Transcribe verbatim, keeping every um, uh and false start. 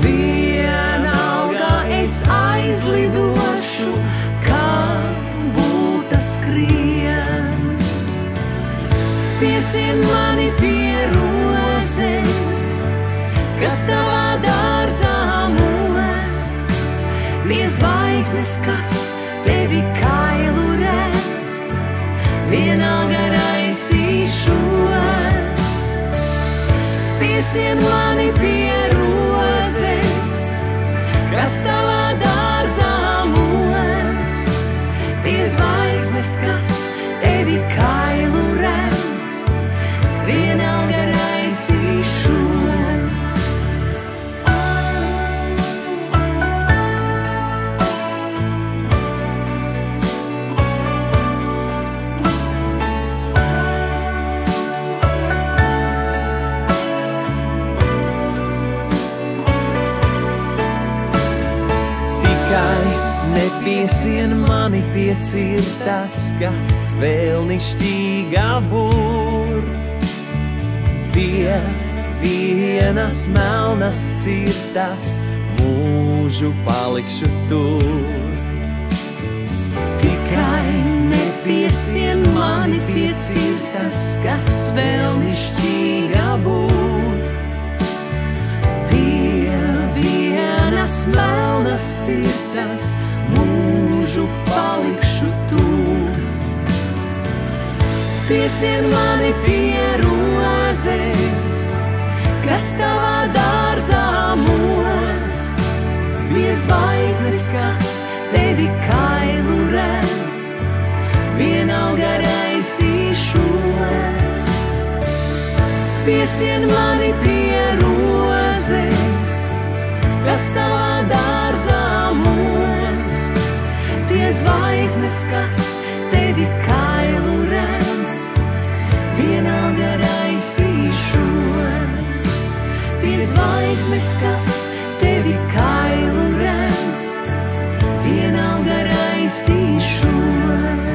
vienalga es aizlidošu, kā būta skrien. Piesien mani pie rozes, kas tavā dārzā most, pie zvaigznes, kas tevi kailu redz, vienalga raisīšos. Piesien mani pie rozes, kas tavā dārzā most, pie zvaigznes, kas tevi kailu redz, vienalga raisīšos. Nepiesien mani pie cirtas, kas vēlnišķīgā būr. Pie vienas melnas cirtas mūžu palikšu tur. Tikai nepiesien mani pie cirtas, kas vēlnišķīgā būr. Pie vienas melnas cirtas mūžu palikšu tur. Piesien mani pie rozes, kas tavā dārzā most, pie zvaigznes, kas tevi kailu redz, vienalga raisīšos. Piesien mani pie rozes, kas tavā dārzā most, pie zvaigznes, kas tevi kailu redz, vienalga raisīšos. Pie zvaigznes, kas tevi kailu redz, vienalga raisīšos.